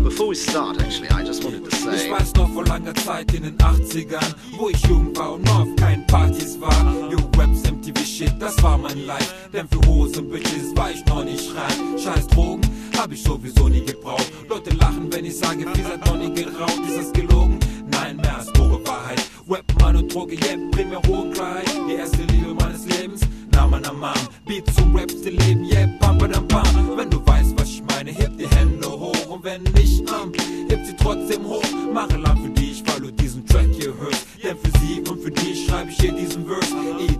before we start, actually, I just wanted to say... Ich weiß noch vor langer Zeit in den 80ern, wo ich jung war und noch auf keinen Partys war. Yo, Raps, MTV Shit, das war mein Life. Denn für Hosen, Bitches war ich noch nicht rein. Scheiß Drogen, hab ich sowieso nie gebraucht. Leute lachen, wenn ich sage, ihr seid noch nie geraucht. Ist das gelogen? Nein, mehr als pure Wahrheit. Rap, Mann und Droge, yeah, bring mir hohe Klarheit. Die erste Liebe meines Lebens, Namen am Arm. Beat zum Rap, still leben, yeah, bam, badam, bam. Wenn du weißt, was ich meine, heb die Hände hoch. Und wenn nicht, heb sie trotzdem hoch. Mache Land für dich, weil du diesen Track hier hörst. Denn für sie und für dich schreibe ich hier diesen Verse.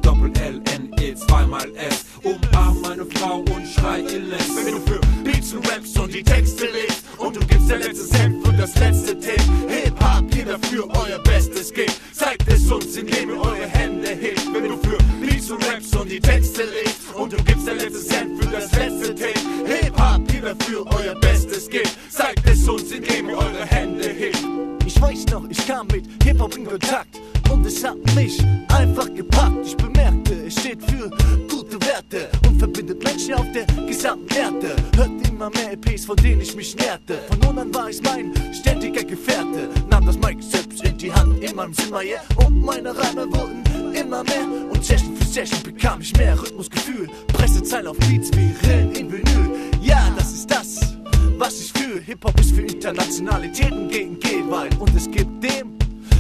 I-L-L-N-E, zweimal S. Umarm meine Frau und schrei Illness. Wenn du für Beats und Raps und die Texte legst und du gibst dein letztes Hemd für das letzte Tape. Hip-Hop, jeder für euer Bestes geht. Zeigt es uns, indem ihr eure Hände hebt. Wenn du für Beats und Raps und die Texte legst und du gibst dein letztes Hemd für das letzte Tape. Hip-Hop, jeder für euer Bestes geht. Zeigt es uns, indem ihr eure Hände hebt. Ich weiß noch, ich kam mit Hip-Hop in Kontakt und es hat mich einfach gepackt. Ich bemerkte, es steht für gute Werte und verbindet Menschen auf der gesamten Erde. Hört immer mehr EPs, von denen ich mich nährte. Von nun an war es mein ständiger Gefährte. Nahm das Mic selbst in die Hand in meinem Zimmer, yeah. Und meine Reime wurden immer mehr. Und Session für Session bekam ich mehr Rhythmusgefühl. Pressezeile auf Beats wie Rillen in Vinyl. Ja, das ist das, was ich fühle. Hip-Hop ist für Internationalitäten gegen Gewalt. Und es gibt dem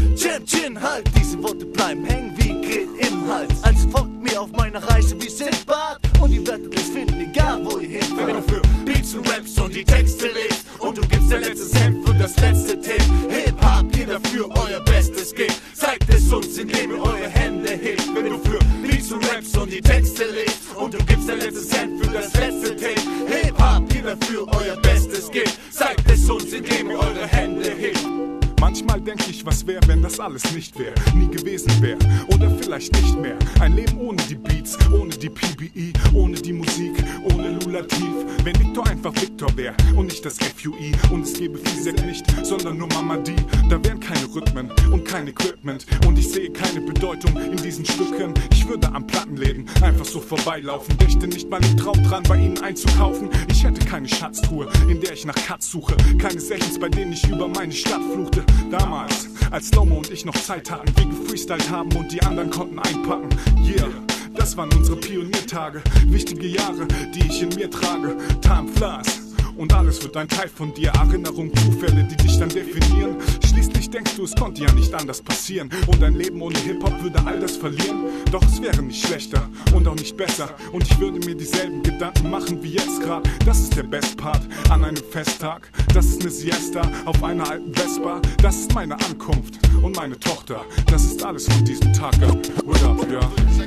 Chin halt. Diese Worte bleiben hängen wie Grill im Hals. Also folgt mir auf meiner Reise wie Sindbad und ihr werdet es finden, egal wo ihr hinfahrt. Wenn du für Beats und Raps und die Texte legst und du gibst dein letztes Hemd für das letzte Tape. Hip-Hop, jeder für euer Bestes geht. Zeigt es uns, indem ihr eure Hände hebt. Wenn du für Beats und Raps und die Texte legst und du gibst dein letztes Hemd für das letzte Tape. Hip-Hop, jeder für euer Bestes geht. Zeigt es uns, indem ihr eure Hände hebt. Manchmal denke ich, was wäre, wenn das alles nicht wäre, nie gewesen wäre oder vielleicht nicht mehr. Ein Leben ohne die Beats, ohne die PBE, ohne die Musik, ohne Lulativ. Wenn Victor einfach Victor wäre und nicht das FUI und es gäbe Physik nicht, sondern nur Mama D. Da wären keine Rhythmen und kein Equipment und ich sehe keine Bedeutung in diesen Stücken. Ich würde am Plattenläden einfach so vorbeilaufen, dächte nicht mal im Traum dran, bei ihnen einzukaufen. Ich hätte keine Schatztruhe, in der ich nach Cuts suche, keine Sessions, bei denen ich über meine Stadt fluchte. Damals, als Slomo und ich noch Zeit hatten, wir gefreestylt haben und die anderen konnten einpacken. Yeah, das waren unsere Pioniertage, wichtige Jahre, die ich in mir trage. Time flies. Und alles wird ein Teil von dir, Erinnerung, Zufälle, die dich dann definieren. Schließlich denkst du, es konnte ja nicht anders passieren und ein Leben ohne Hip-Hop würde all das verlieren. Doch es wäre nicht schlechter und auch nicht besser und ich würde mir dieselben Gedanken machen wie jetzt grad. Das ist der Best Part an einem Festtag, das ist eine Siesta auf einer alten Vespa. Das ist meine Ankunft und meine Tochter, das ist alles von diesem Tag ab. What up, ja?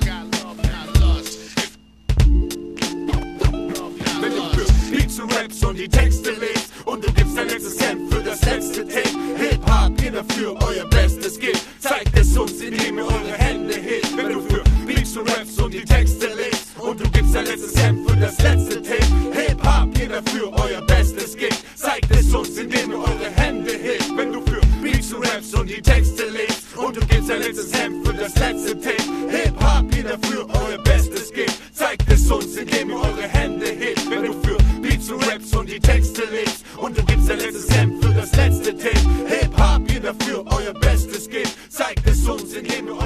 Wenn du für Beats und Raps und die Texte legst und du gibst dein letztes Hemd für das letzte Tape. Hip-Hop, jeder für euer Bestes geht. Zeigt es uns, indem ihr eure Hände hebt. Wenn du für Beats und Raps und die Texte legst und du gibst dein letztes Hemd für das letzte Tape. Hip-Hop, jeder für euer Bestes geht. Zeigt es uns, indem ihr eure Hände hebt. Wenn du für Beats und Raps und die Texte legst und du gibst dein letztes Hemd für das letzte Tape. Hip-Hop, jeder für euer Bestes geht. Zeigt es uns, indem ihr eure Hände hebt. Wenn du für Beats und Raps und die Texte legst und du gibst dein letztes Hemd für das letzte Tape. Hip-Hop, jeder für euer Bestes geht. Zeigt es uns, indem ihr